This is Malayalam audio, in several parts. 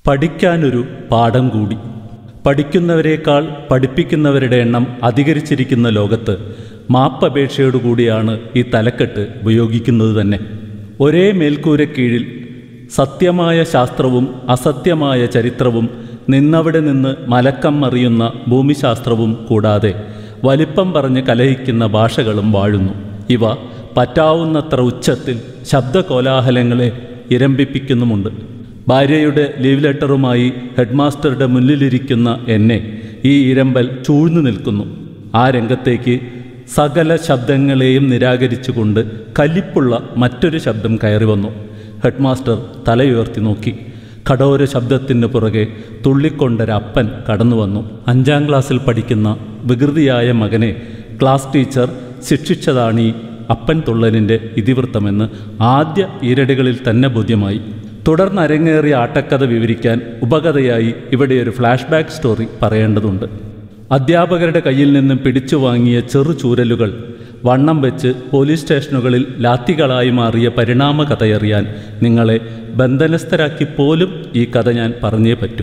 പഠിക്കാനൊരു പാഠം കൂടി. പഠിക്കുന്നവരേക്കാൾ പഠിപ്പിക്കുന്നവരുടെ എണ്ണം അധികരിച്ചിരിക്കുന്ന ലോകത്ത് മാപ്പപേക്ഷയോടുകൂടിയാണ് ഈ തലക്കെട്ട് ഉപയോഗിക്കുന്നത് തന്നെ. ഒരേ മേൽക്കൂരക്കീഴിൽ സത്യമായ ശാസ്ത്രവും അസത്യമായ ചരിത്രവും നിന്നവിടെ നിന്ന് മലക്കം മറിയുന്ന ഭൂമിശാസ്ത്രവും കൂടാതെ വലിപ്പം പറഞ്ഞ് കലഹിക്കുന്ന ഭാഷകളും വാഴുന്നു. ഇവ പറ്റാവുന്നത്ര ഉച്ചത്തിൽ ശബ്ദകോലാഹലങ്ങളെ ഇരമ്പിപ്പിക്കുന്നുമുണ്ട്. ഭാര്യയുടെ ലീവ് ലെറ്ററുമായി ഹെഡ്മാസ്റ്ററുടെ മുന്നിലിരിക്കുന്ന എന്നെ ഈ ഇരമ്പൽ ചൂഴ്ന്നു നിൽക്കുന്നു. ആ രംഗത്തേക്ക് സകല ശബ്ദങ്ങളെയും നിരാകരിച്ചുകൊണ്ട് കലിപ്പുള്ള മറ്റൊരു ശബ്ദം കയറി വന്നു. ഹെഡ്മാസ്റ്റർ തലയുയർത്തി നോക്കി. കഠോര ശബ്ദത്തിന് പുറകെ തുള്ളിക്കൊണ്ടൊരപ്പൻ കടന്നു വന്നു. 5ാം ക്ലാസ്സിൽ പഠിക്കുന്ന വികൃതിയായ മകനെ ക്ലാസ് ടീച്ചർ ശിക്ഷിച്ചതാണീ അപ്പൻ തുള്ളലിൻ്റെ ഇതിവൃത്തമെന്ന് ആദ്യ ഈരടികളിൽ തന്നെ ബോധ്യമായി. തുടർന്ന് അരങ്ങേറിയ ആട്ടക്കഥ വിവരിക്കാൻ ഉപകഥയായി ഇവിടെ ഒരു ഫ്ലാഷ് ബാക്ക് സ്റ്റോറി പറയേണ്ടതുണ്ട്. അധ്യാപകരുടെ കയ്യിൽ നിന്നും പിടിച്ചു വാങ്ങിയ ചെറു ചൂരലുകൾ വണ്ണം വെച്ച് പോലീസ് സ്റ്റേഷനുകളിൽ ലാത്തികളായി മാറിയ പരിണാമ കഥയറിയാൻ നിങ്ങളെ ബന്ധനസ്ഥരാക്കി പോലും ഈ കഥ ഞാൻ പറഞ്ഞേ പറ്റൂ.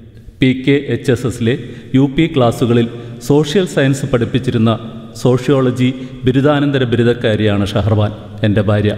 PKHSSലെ UP ക്ലാസ്സുകളിൽ സോഷ്യൽ സയൻസ് പഠിപ്പിച്ചിരുന്ന സോഷ്യോളജി ബിരുദാനന്തര ബിരുദക്കാരിയാണ് ഷഹർബാൻ, എൻ്റെ ഭാര്യ.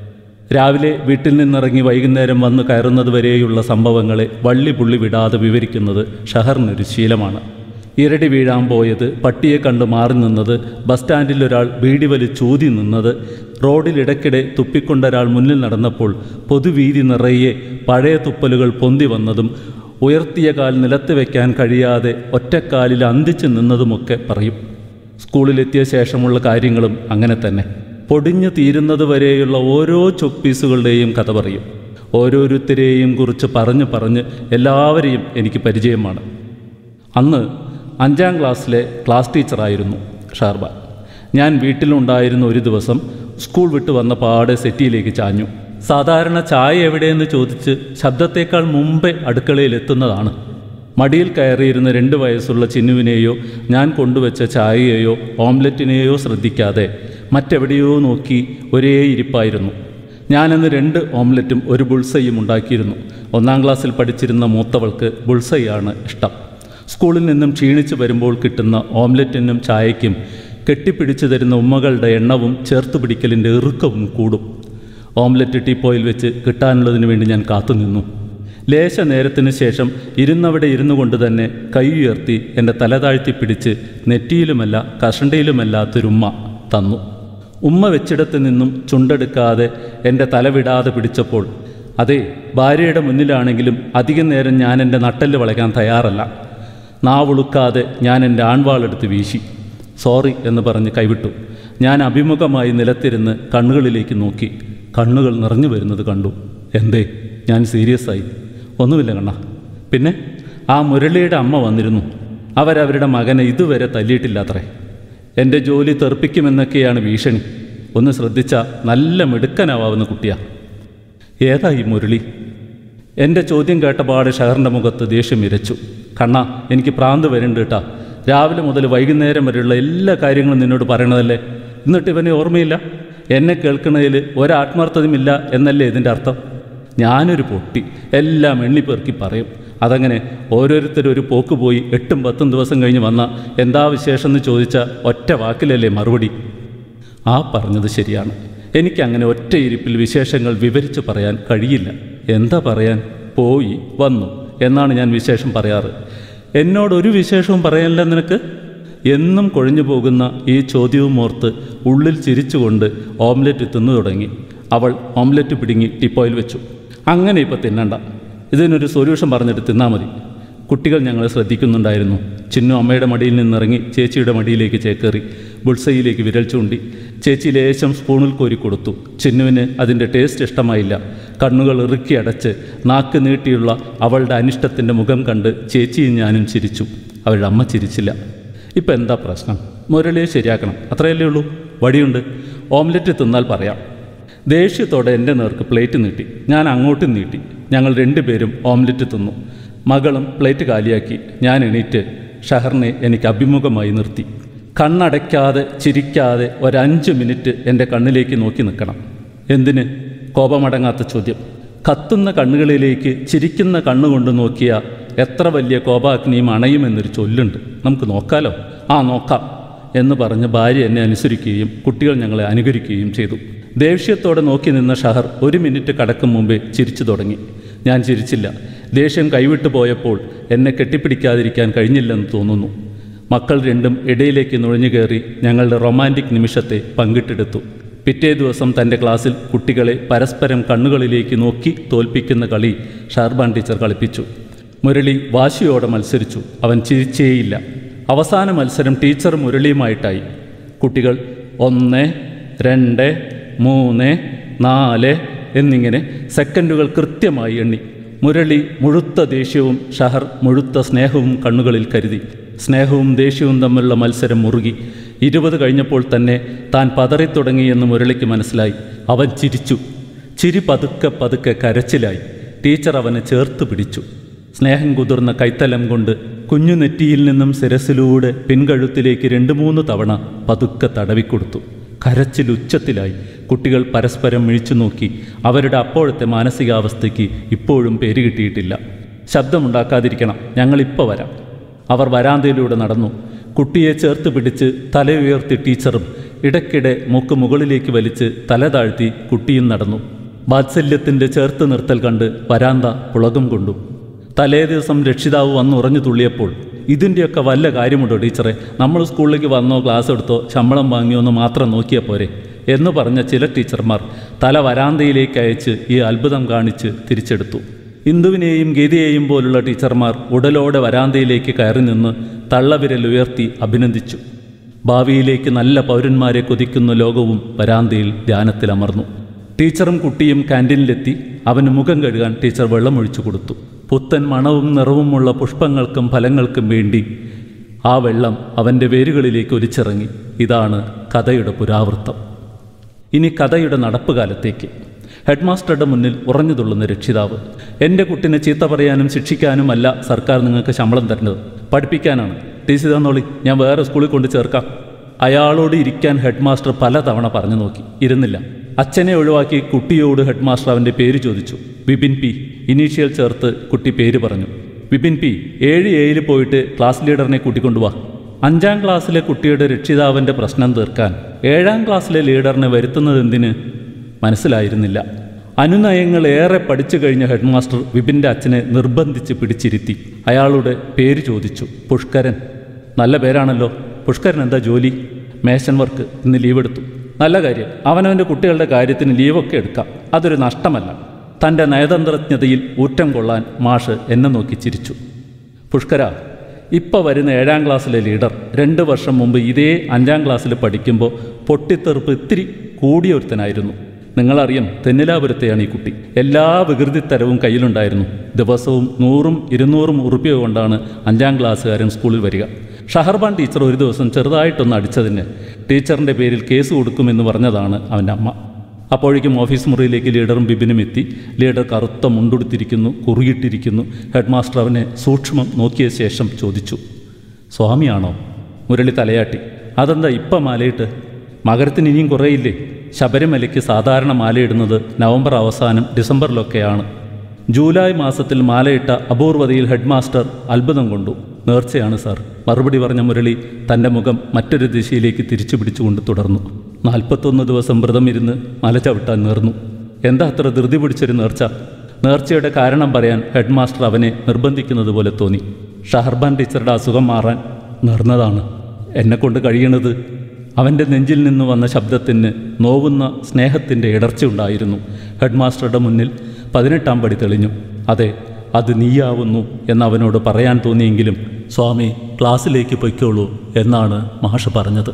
രാവിലെ വീട്ടിൽ നിന്നിറങ്ങി വൈകുന്നേരം വന്ന് കയറുന്നതുവരെയുള്ള സംഭവങ്ങളെ വള്ളിപുള്ളി വിടാതെ വിവരിക്കുന്നത് ഷഹറിനൊരു ശീലമാണ്. ഇരടി വീഴാൻ പോയത്, പട്ടിയെ കണ്ട് മാറി നിന്നത്, ബസ് സ്റ്റാൻഡിൽ ഒരാൾ ബീഡി വലിച്ചൂതി നിന്നത്, റോഡിലിടയ്ക്കിടെ തുപ്പിക്കൊണ്ടൊരാൾ മുന്നിൽ നടന്നപ്പോൾ പൊതുവീതി നിറയെ പഴയ തുപ്പലുകൾ പൊന്തി വന്നതും ഉയർത്തിയ കാൽ നിലത്ത് വയ്ക്കാൻ കഴിയാതെ ഒറ്റക്കാലിൽ അന്തിച്ച് നിന്നതുമൊക്കെ പറയും. സ്കൂളിലെത്തിയ ശേഷമുള്ള കാര്യങ്ങളും അങ്ങനെ തന്നെ. പൊടിഞ്ഞു തീരുന്നതുവരെയുള്ള ഓരോ ചൊപ്പീസുകളുടെയും കഥ പറയും. ഓരോരുത്തരെയും കുറിച്ച് പറഞ്ഞ് എല്ലാവരെയും എനിക്ക് പരിചയമാണ്. അന്ന് 5ാം ക്ലാസ്സിലെ ക്ലാസ് ടീച്ചറായിരുന്നു ഷഹർബാൻ. ഞാൻ വീട്ടിലുണ്ടായിരുന്ന ഒരു ദിവസം സ്കൂൾ വിട്ട് വന്ന പാടെ സെറ്റിയിലേക്ക് ചാഞ്ഞു. സാധാരണ ചായ എവിടെയെന്ന് ചോദിച്ച് ശബ്ദത്തേക്കാൾ മുമ്പേ അടുക്കളയിൽ എത്തുന്നതാണ്. മടിയിൽ കയറിയിരുന്ന 2 വയസ്സുള്ള ചിന്നുവിനെയോ ഞാൻ കൊണ്ടുവച്ച ചായയെയോ ഓംലെറ്റിനെയോ ശ്രദ്ധിക്കാതെ മറ്റെവിടെയോ നോക്കി ഒരേ ഇരിപ്പായിരുന്നു. ഞാനന്ന് 2 ഓംലെറ്റും ഒരു ബുൾസൈയും ഉണ്ടാക്കിയിരുന്നു. 1ാം ക്ലാസ്സിൽ പഠിച്ചിരുന്ന മൂത്തവൾക്ക് ബുൾസൈയാണ് ഇഷ്ടം. സ്കൂളിൽ നിന്നും ക്ഷീണിച്ച് വരുമ്പോൾ കിട്ടുന്ന ഓംലെറ്റിനും ചായയ്ക്കും കെട്ടിപ്പിടിച്ചു തരുന്ന ഉമ്മകളുടെ എണ്ണവും ചേർത്ത് പിടിക്കലിൻ്റെ ഇറുക്കവും കൂടും. ഓംലെറ്റ് ടീപ്പോയിൽ വെച്ച് കിട്ടാനുള്ളതിന് വേണ്ടി ഞാൻ കാത്തുനിന്നു. ലേശ നേരത്തിന് ശേഷം ഇരുന്നവിടെ ഇരുന്നു കൊണ്ട് തന്നെ കൈ ഉയർത്തി എൻ്റെ തല താഴ്ത്തി പിടിച്ച് നെറ്റിയിലുമല്ല കഷണ്ടയിലുമല്ലാത്തൊരുമ്മ തന്നു. ഉമ്മ വെച്ചിടത്ത് നിന്നും ചുണ്ടെടുക്കാതെ എൻ്റെ തല വിടാതെ പിടിച്ചപ്പോൾ, അതെ, ഭാര്യയുടെ മുന്നിലാണെങ്കിലും അധികം നേരം ഞാൻ എൻ്റെ നട്ടെല്ല് വളയ്ക്കാൻ തയ്യാറല്ല. നാവുളുക്കാതെ ഞാൻ എൻ്റെ ആൺവാളെടുത്ത് വീശി. സോറി എന്ന് പറഞ്ഞ് കൈവിട്ടു. ഞാൻ അഭിമുഖമായി നിലത്തിരുന്ന് കണ്ണുകളിലേക്ക് നോക്കി. കണ്ണുകൾ നിറഞ്ഞു വരുന്നത് കണ്ടു. എന്തേ? ഞാൻ സീരിയസായി. ഒന്നുമില്ല കണ്ണ. പിന്നെ ആ മുരളിയുടെ അമ്മ വന്നിരുന്നു. അവരവരുടെ മകനെ ഇതുവരെ തല്ലിയിട്ടില്ലാത്രേ. എൻ്റെ ജോലി തെറിപ്പിക്കുമെന്നൊക്കെയാണ് ഭീഷണി. ഒന്ന് ശ്രദ്ധിച്ചാൽ നല്ല മിടുക്കനാവാവുന്ന കുട്ടിയാ. ഏതാ ഈ മുരളി? എൻ്റെ ചോദ്യം കേട്ടപാട് ഷഹറിൻ്റെ മുഖത്ത് ദേഷ്യം ഇരച്ചു. കണ്ണ, എനിക്ക് പ്രാന്ത് വരുന്നുണ്ട് കേട്ടാ. രാവിലെ മുതൽ വൈകുന്നേരം വരെയുള്ള എല്ലാ കാര്യങ്ങളും നിന്നോട് പറയണതല്ലേ. എന്നിട്ട് ഇവനെ ഓർമ്മയില്ല? എന്നെ കേൾക്കുന്നതിൽ ഒരാത്മാർത്ഥതയുമില്ല എന്നല്ലേ ഇതിൻ്റെ അർത്ഥം? ഞാനൊരു പൊട്ടി, എല്ലാം എണ്ണിപ്പെറുക്കി പറയും. അതങ്ങനെ ഓരോരുത്തരും ഒരു പോക്ക് പോയി 8ഉം 10ഉം ദിവസം കഴിഞ്ഞ് വന്നാൽ എന്താ വിശേഷം എന്ന് ചോദിച്ചാൽ ഒറ്റ വാക്കിലല്ലേ മറുപടി. ആ പറഞ്ഞത് ശരിയാണ്. എനിക്കങ്ങനെ ഒറ്റ ഇരിപ്പിൽ വിശേഷങ്ങൾ വിവരിച്ച് പറയാൻ കഴിയില്ല. എന്താ പറയാൻ? പോയി വന്നു എന്നാണ് ഞാൻ വിശേഷം പറയാറ്. എന്നോടൊരു വിശേഷവും പറയാനില്ല നിനക്ക്? എന്നും കൊഴിഞ്ഞു പോകുന്ന ഈ ചോദ്യവും ഓർത്ത് ഉള്ളിൽ ചിരിച്ചുകൊണ്ട് ഓംലെറ്റ് തിന്നു തുടങ്ങി. അവൾ ഓംലെറ്റ് പിടുങ്ങി ടീപ്പോയിൽ വെച്ചു. അങ്ങനെ ഇപ്പോൾ തിന്നണ്ട, ഇതിനൊരു സൊല്യൂഷൻ പറഞ്ഞിട്ട് തിന്നാൽ മതി. കുട്ടികൾ ഞങ്ങളെ ശ്രദ്ധിക്കുന്നുണ്ടായിരുന്നു. ചിന്നു അമ്മയുടെ മടിയിൽ നിന്നിറങ്ങി ചേച്ചിയുടെ മടിയിലേക്ക് ചേക്കേറി ബുൾസയിലേക്ക് വിരൽ ചൂണ്ടി. ചേച്ചി ലേശം സ്പൂണിൽ കോരി കൊടുത്തു. ചിന്നുവിന് അതിൻ്റെ ടേസ്റ്റ് ഇഷ്ടമായില്ല. കണ്ണുകൾ ഇറുക്കി അടച്ച് നാക്ക് നീട്ടിയുള്ള അവളുടെ അനിഷ്ടത്തിൻ്റെ മുഖം കണ്ട് ചേച്ചിയും ഞാനും ചിരിച്ചു. അവളുടെ അമ്മ ചിരിച്ചില്ല. ഇപ്പം എന്താ പ്രശ്നം? മുരളിയെ ശരിയാക്കണം, അത്രയല്ലേ ഉള്ളൂ. വടിയുണ്ട്, ഓംലെറ്റ് തിന്നാൽ പറയാം. ദേഷ്യത്തോടെ എൻ്റെ നേർക്ക് പ്ലേറ്റ് നീട്ടി. ഞാൻ അങ്ങോട്ടും നീട്ടി. ഞങ്ങൾ 2 പേരും ഓംലെറ്റ് തിന്നു. മകളും പ്ലേറ്റ് കാലിയാക്കി. ഞാൻ എണീറ്റ് ഷഹറിനെ എനിക്ക് അഭിമുഖമായി നിർത്തി. കണ്ണടയ്ക്കാതെ ചിരിക്കാതെ 5 മിനിറ്റ് എൻ്റെ കണ്ണിലേക്ക് നോക്കി നിൽക്കണം. എന്തിന്? കോപമടങ്ങാത്ത ചോദ്യം. കത്തുന്ന കണ്ണുകളിലേക്ക് ചിരിക്കുന്ന കണ്ണുകൊണ്ട് നോക്കിയ എത്ര വലിയ കോപാഗ്നിയും അണയുമെന്നൊരു ചൊല്ലുണ്ട്. നമുക്ക് നോക്കാലോ? ആ നോക്കാം എന്ന് പറഞ്ഞ് ഭാര്യ എന്നെ അനുസരിക്കുകയും കുട്ടികൾ ഞങ്ങളെ അനുകരിക്കുകയും ചെയ്തു. ദേഷ്യത്തോടെ നോക്കി നിന്ന ഷഹർ 1 മിനിറ്റ് കടക്കും മുമ്പേ ചിരിച്ചു തുടങ്ങി. ഞാൻ ചിരിച്ചില്ല. ദേഷ്യം കൈവിട്ടു പോയപ്പോൾ എന്നെ കെട്ടിപ്പിടിക്കാതിരിക്കാൻ കഴിഞ്ഞില്ലെന്ന് തോന്നുന്നു. മക്കൾ രണ്ടും ഇടയിലേക്ക് നുഴഞ്ഞു കയറി ഞങ്ങളുടെ റൊമാൻറ്റിക് നിമിഷത്തെ പങ്കിട്ടെടുത്തു. പിറ്റേ ദിവസം തൻ്റെ ക്ലാസ്സിൽ കുട്ടികളെ പരസ്പരം കണ്ണുകളിലേക്ക് നോക്കി തോൽപ്പിക്കുന്ന കളി ഷഹർബാൻ ടീച്ചർ കളിപ്പിച്ചു. മുരളി വാശിയോടെ മത്സരിച്ചു. അവൻ ചിരിച്ചേയില്ല. അവസാന മത്സരം ടീച്ചർ മുരളിയുമായിട്ടായി. കുട്ടികൾ 1, 2, 3, 4 എന്നിങ്ങനെ സെക്കൻഡുകൾ കൃത്യമായി എണ്ണി. മുരളി മുഴുത്ത ദേഷ്യവും ഷഹർ മുഴുത്ത സ്നേഹവും കണ്ണുകളിൽ കരുതി. സ്നേഹവും ദേഷ്യവും തമ്മിലുള്ള മത്സരം മുറുകി. 20 കഴിഞ്ഞപ്പോൾ തന്നെ താൻ പതറിത്തുടങ്ങിയെന്ന് മുരളിക്ക് മനസ്സിലായി. അവൻ ചിരിച്ചു. ചിരി പതുക്കെ പതുക്കെ കരച്ചിലായി. ടീച്ചർ അവനെ ചേർത്ത് പിടിച്ചു. സ്നേഹം കുതിർന്ന കൈത്തലം കൊണ്ട് കുഞ്ഞു നെറ്റിയിൽ നിന്നും ശിരസിലൂടെ പിൻകഴുത്തിലേക്ക് 2-3 തവണ പതുക്കെ തടവിക്കൊടുത്തു. കരച്ചിൽ ഉച്ചത്തിലായി. കുട്ടികൾ പരസ്പരം മിഴിച്ചു നോക്കി. അവരുടെ അപ്പോഴത്തെ മാനസികാവസ്ഥയ്ക്ക് ഇപ്പോഴും പേര് കിട്ടിയിട്ടില്ല. ശബ്ദമുണ്ടാക്കാതിരിക്കണം, ഞങ്ങളിപ്പോൾ വരാം. അവർ വരാന്തയിലൂടെ നടന്നു. കുട്ടിയെ ചേർത്ത് പിടിച്ച് തലയുയർത്തി ടീച്ചറും ഇടയ്ക്കിടെ മൂക്ക് മുകളിലേക്ക് വലിച്ച് തല താഴ്ത്തി കുട്ടിയും നടന്നു. വാത്സല്യത്തിൻ്റെ ചേർത്ത് നിർത്തൽ കണ്ട് വരാന്ത പുളകം കൊണ്ടു. തലേ ദിവസം രക്ഷിതാവ് വന്നുറഞ്ഞു തുള്ളിയപ്പോൾ, ഇതിൻ്റെയൊക്കെ വല്ല കാര്യമുണ്ടോ ടീച്ചറെ? നമ്മൾ സ്കൂളിലേക്ക് വന്നോ ക്ലാസ് എടുത്തോ ശമ്പളം വാങ്ങിയോ എന്ന് മാത്രം നോക്കിയാൽ പോരെ എന്ന് പറഞ്ഞ ചില ടീച്ചർമാർ തല വരാന്തയിലേക്ക് അയച്ച് ഈ അത്ഭുതം കാണിച്ച് തിരിച്ചെടുത്തു. ഇന്ദുവിനെയും ഗീതയെയും പോലുള്ള ടീച്ചർമാർ ഉടലോടെ വരാന്തയിലേക്ക് കയറി നിന്ന് തള്ളവിരൽ ഉയർത്തി അഭിനന്ദിച്ചു. ഭാവിയിലേക്ക് നല്ല പൗരന്മാരെ കൊതിക്കുന്ന ലോകവും വരാന്തയിൽ ധ്യാനത്തിലമർന്നു. ടീച്ചറും കുട്ടിയും ക്യാൻറ്റീനിലെത്തി. അവന് മുഖം കഴുകാൻ ടീച്ചർ വെള്ളമൊഴിച്ചു കൊടുത്തു. പുത്തൻ മണവും നിറവുമുള്ള പുഷ്പങ്ങൾക്കും ഫലങ്ങൾക്കും വേണ്ടി ആ വെള്ളം അവൻ്റെ വേരുകളിലേക്ക് ഒലിച്ചിറങ്ങി. ഇതാണ് കഥയുടെ പുരാവൃത്തം. ഇനി കഥയുടെ നടപ്പുകാലത്തേക്ക്. ഹെഡ് മാസ്റ്ററുടെ മുന്നിൽ ഉറഞ്ഞു തുള്ളുന്ന രക്ഷിതാവ്. എൻ്റെ കുട്ടിനെ ചീത്ത പറയാനും ശിക്ഷിക്കാനുമല്ല സർക്കാർ നിങ്ങൾക്ക് ശമ്പളം തരുന്നത്, പഠിപ്പിക്കാനാണ്. ടി സി തന്നോളി, ഞാൻ വേറെ സ്കൂളിൽ കൊണ്ട് ചേർക്കാം. അയാളോട് ഇരിക്കാൻ ഹെഡ് മാസ്റ്റർ പലതവണ പറഞ്ഞു നോക്കി. ഇരുന്നില്ല. അച്ഛനെ ഒഴിവാക്കി കുട്ടിയോട് ഹെഡ് മാസ്റ്റർ അവൻ്റെ പേര് ചോദിച്ചു. വിപിൻ പി. ഇനീഷ്യൽ ചേർത്ത് കുട്ടി പേര് പറഞ്ഞു. വിപിൻ പി, 7A പോയിട്ട് ക്ലാസ് ലീഡറിനെ കൂട്ടിക്കൊണ്ടുപോവാ. 5ാം ക്ലാസ്സിലെ കുട്ടിയുടെ രക്ഷിതാവിൻ്റെ പ്രശ്നം തീർക്കാൻ 7ാം ക്ലാസ്സിലെ ലീഡറിനെ വരുത്തുന്നതെന്തിന് മനസ്സിലായിരുന്നില്ല. അനുനയങ്ങൾ ഏറെ പഠിച്ചു കഴിഞ്ഞ ഹെഡ് മാസ്റ്റർ വിപിൻ്റെ അച്ഛനെ നിർബന്ധിച്ച് പിടിച്ചിരുത്തി. അയാളുടെ പേര് ചോദിച്ചു. പുഷ്കരൻ. നല്ല പേരാണല്ലോ. പുഷ്കരൻ എന്താ ജോലി? മേശൻ വർക്ക്. ഇന്ന് ലീവ് എടുത്തു. നല്ല കാര്യം. അവനവൻ്റെ കുട്ടികളുടെ കാര്യത്തിന് ലീവൊക്കെ എടുക്കാം. അതൊരു നഷ്ടമല്ല. തൻ്റെ നയതന്ത്രജ്ഞതയിൽ ഊറ്റം കൊള്ളാൻ മാഷ് എന്നെ നോക്കി ചിരിച്ചു. പുഷ്കര, ഇപ്പോൾ വരുന്ന 7ാം ക്ലാസ്സിലെ ലീഡർ 2 വർഷം മുമ്പ് ഇതേ 5ാം ക്ലാസ്സിൽ പഠിക്കുമ്പോൾ പൊട്ടിത്തെറുപ്പ് ഇത്തിരി കൂടിയൊരുത്തനായിരുന്നു. നിങ്ങളറിയാം, തെന്നിലാപുരത്തെയാണ് ഈ കുട്ടി. എല്ലാ വികൃതിത്തരവും കയ്യിലുണ്ടായിരുന്നു. ദിവസവും 100ഉം 200ഉം ഉറുപ്പിക കൊണ്ടാണ് 5ാം ക്ലാസ്സുകാരൻ സ്കൂളിൽ വരിക. ഷഹർബാൻ ടീച്ചർ ഒരു ദിവസം ചെറുതായിട്ടൊന്ന് അടിച്ചതിന് ടീച്ചറിൻ്റെ പേരിൽ കേസ് കൊടുക്കുമെന്ന് പറഞ്ഞതാണ് അവൻ്റെ അമ്മ. അപ്പോഴേക്കും ഓഫീസ് മുറിയിലേക്ക് ലീഡറും ബിബിനും എത്തി. ലീഡർ കറുത്ത മുണ്ടുടുത്തിരിക്കുന്നു, കുറുകിയിട്ടിരിക്കുന്നു. ഹെഡ് മാസ്റ്റർ അവനെ സൂക്ഷ്മം നോക്കിയ ശേഷം ചോദിച്ചു, സ്വാമിയാണോ? മുരളി തലയാട്ടി. അതെന്താ ഇപ്പം മാലയിട്ട്? മകരത്തിന് ഇനിയും കുറേയില്ലേ? ശബരിമലയ്ക്ക് സാധാരണ മാലയിടുന്നത് നവംബർ അവസാനം ഡിസംബറിലൊക്കെയാണ്. ജൂലൈ മാസത്തിൽ മാലയിട്ട അപൂർവതയിൽ ഹെഡ് മാസ്റ്റർ അത്ഭുതം കൊണ്ടു. നേർച്ചയാണ് സാർ, മറുപടി പറഞ്ഞ മുരളി തൻ്റെ മുഖം മറ്റൊരു ദിശയിലേക്ക് തിരിച്ചു പിടിച്ചുകൊണ്ട് തുടർന്നു. 41 ദിവസം വ്രതമിരുന്ന് മല ചവിട്ടാൻ നേർന്നു. എന്താ അത്ര ധൃതി പിടിച്ചൊരു നേർച്ച? നേർച്ചയുടെ കാരണം പറയാൻ ഹെഡ് മാസ്റ്റർ അവനെ നിർബന്ധിക്കുന്നത് പോലെ തോന്നി. ഷഹർബാൻ ടീച്ചറുടെ അസുഖം മാറാൻ നേർന്നതാണ്. എന്നെക്കൊണ്ട് കഴിയണത്. അവൻ്റെ നെഞ്ചിൽ നിന്ന് വന്ന ശബ്ദത്തിന് നോവുന്ന സ്നേഹത്തിൻ്റെ ഇടർച്ചയുണ്ടായിരുന്നു. ഹെഡ് മാസ്റ്ററുടെ മുന്നിൽ 18ാം പടി തെളിഞ്ഞു. അതെ, അത് നീയാവുന്നു എന്നവനോട് പറയാൻ തോന്നിയെങ്കിലും സ്വാമി ക്ലാസ്സിലേക്ക് പൊയ്ക്കോളൂ എന്നാണ് മാഷ് പറഞ്ഞത്.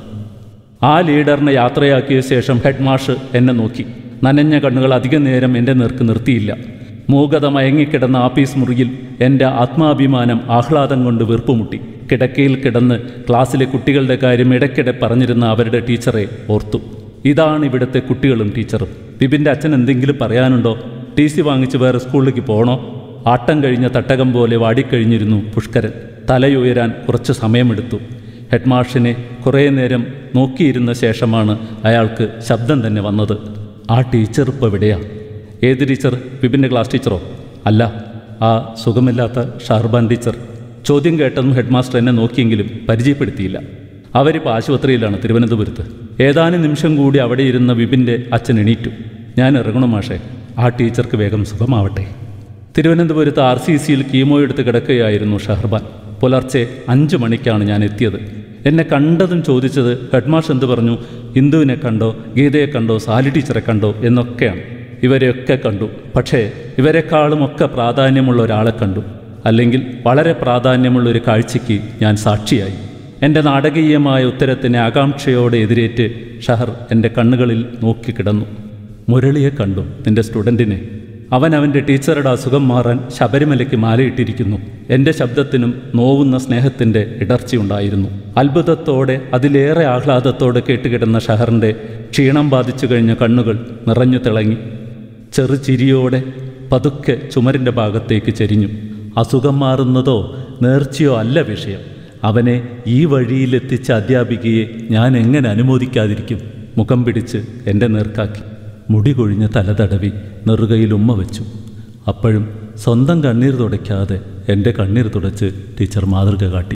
ആ ലീഡറിനെ യാത്രയാക്കിയ ശേഷം ഹെഡ് മാഷ് എന്നെ നോക്കി. നനഞ്ഞ കണ്ണുകൾ അധികം നേരം എൻ്റെ നേർക്ക് നിർത്തിയില്ല. മൂകത മയങ്ങിക്കിടന്ന ആഫീസ് മുറിയിൽ എൻ്റെ ആത്മാഭിമാനം ആഹ്ലാദം കൊണ്ട് വീർപ്പുമുട്ടി. കിടക്കയിൽ കിടന്ന് ക്ലാസ്സിലെ കുട്ടികളുടെ കാര്യം ഇടയ്ക്കിടെ പറഞ്ഞിരുന്ന അവരുടെ ടീച്ചറെ ഓർത്തു. ഇതാണ് ഇവിടുത്തെ കുട്ടികളും ടീച്ചറും. ബിബിൻ്റെ അച്ഛൻ എന്തെങ്കിലും പറയാനുണ്ടോ? ടി സി വാങ്ങിച്ച് വേറെ സ്കൂളിലേക്ക് പോകണോ? ആട്ടം കഴിഞ്ഞ തട്ടകം പോലെ വാടിക്കഴിഞ്ഞിരുന്നു പുഷ്കരൻ. തലയുയരാൻ കുറച്ച് സമയമെടുത്തു. ഹെഡ് മാഷിനെ കുറേ നേരം നോക്കിയിരുന്ന ശേഷമാണ് അയാൾക്ക് ശബ്ദം തന്നെ വന്നത്. ആ ടീച്ചർ ഇപ്പോൾ എവിടെയാ? ഏത് ടീച്ചർ? വിപിൻ്റെ ക്ലാസ് ടീച്ചറോ? അല്ല, ആ സുഖമില്ലാത്ത ഷഹർബാൻ ടീച്ചർ. ചോദ്യം കേട്ടതും ഹെഡ് മാസ്റ്റർ എന്നെ നോക്കിയെങ്കിലും പരിചയപ്പെടുത്തിയില്ല. അവരിപ്പോൾ ആശുപത്രിയിലാണ്, തിരുവനന്തപുരത്ത്. ഏതാനും നിമിഷം കൂടി അവിടെ ഇരുന്ന വിപിൻ്റെ അച്ഛൻ എണീറ്റു. ഞാൻ ഇറങ്ങണം മാഷേ, ആ ടീച്ചർക്ക് വേഗം സുഖമാവട്ടെ. തിരുവനന്തപുരത്ത് RCCയിൽ കീമോ എടുത്ത് കിടക്കുകയായിരുന്നു ഷഹർബാൻ. പുലർച്ചെ 5 മണിക്കാണ് ഞാൻ എത്തിയത്. എന്നെ കണ്ടതും ചോദിച്ചത് ഹെഡ് മാസ്റ്റർ എന്ത് പറഞ്ഞു? ഇന്ദുവിനെ കണ്ടോ, ഗീതയെ കണ്ടോ, സാലി ടീച്ചറെ കണ്ടോ എന്നൊക്കെയാണ്. ഇവരെയൊക്കെ കണ്ടു. പക്ഷേ ഇവരെക്കാളുമൊക്കെ പ്രാധാന്യമുള്ള ഒരാളെ കണ്ടു. അല്ലെങ്കിൽ വളരെ പ്രാധാന്യമുള്ളൊരു കാഴ്ചയ്ക്ക് ഞാൻ സാക്ഷിയായി. എൻ്റെ നാടകീയമായ ഉത്തരത്തിനെ ആകാംക്ഷയോടെ എതിരേറ്റ് ഷഹർ എൻ്റെ കണ്ണുകളിൽ നോക്കിക്കിടന്നു. മുരളിയെ കണ്ടു, നിൻ്റെ സ്റ്റുഡൻറ്റിനെ. അവൻ അവൻ്റെ ടീച്ചറുടെ അസുഖം മാറാൻ ശബരിമലയ്ക്ക് മാലയിട്ടിരിക്കുന്നു. എൻ്റെ ശബ്ദത്തിനും നോവുന്ന സ്നേഹത്തിൻ്റെ ഇടർച്ചയുണ്ടായിരുന്നു. അത്ഭുതത്തോടെ, അതിലേറെ ആഹ്ലാദത്തോടെ കേട്ടുകിടന്ന ഷഹറിൻ്റെ ക്ഷീണം ബാധിച്ചു കഴിഞ്ഞ കണ്ണുകൾ നിറഞ്ഞു തിളങ്ങി. ചെറുചിരിയോടെ പതുക്കെ ചുമരിൻ്റെ ഭാഗത്തേക്ക് ചെരിഞ്ഞു. അസുഖം മാറുന്നതോ നേർച്ചയോ അല്ല വിഷയം. അവനെ ഈ വഴിയിലെത്തിച്ച അധ്യാപികയെ ഞാൻ എങ്ങനെ അനുമോദിക്കാതിരിക്കും? മുഖം പിടിച്ച് എൻ്റെ നേർക്കാക്കി. മുടി കൊഴിഞ്ഞ തല തടവി നെറുകയിൽ ഉമ്മ വെച്ചു. അപ്പോഴും സ്വന്തം കണ്ണീർ തുടയ്ക്കാതെ എൻ്റെ കണ്ണീർ തുടച്ച് ടീച്ചർ മാതൃക കാട്ടി.